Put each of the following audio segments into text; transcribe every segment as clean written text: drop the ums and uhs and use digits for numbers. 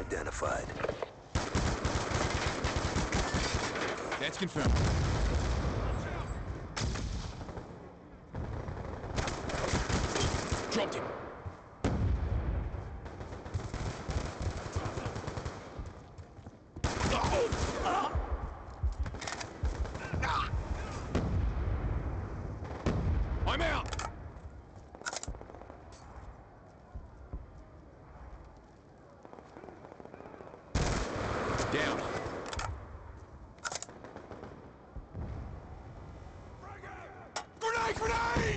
identified. That's confirmed. Dropped him. I'm out. Down. Grenade! Grenade!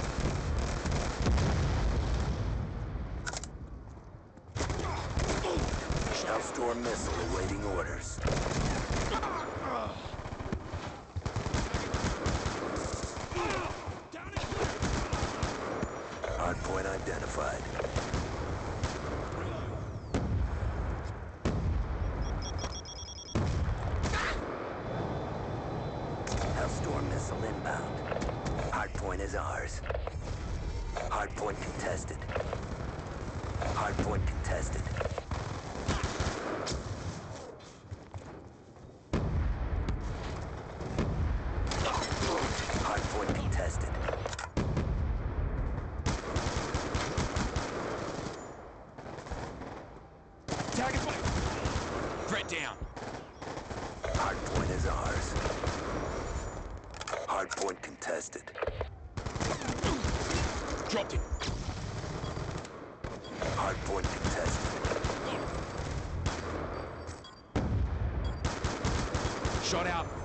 Shellstorm missile awaiting orders. Hardpoint identified. Hellstorm missile inbound. Hardpoint is ours. Hardpoint contested. Hardpoint contested. Hardpoint contested. Target fire. Threat down. Hardpoint is ours. Hardpoint contested. Dropped him. Hardpoint contested. Shot out.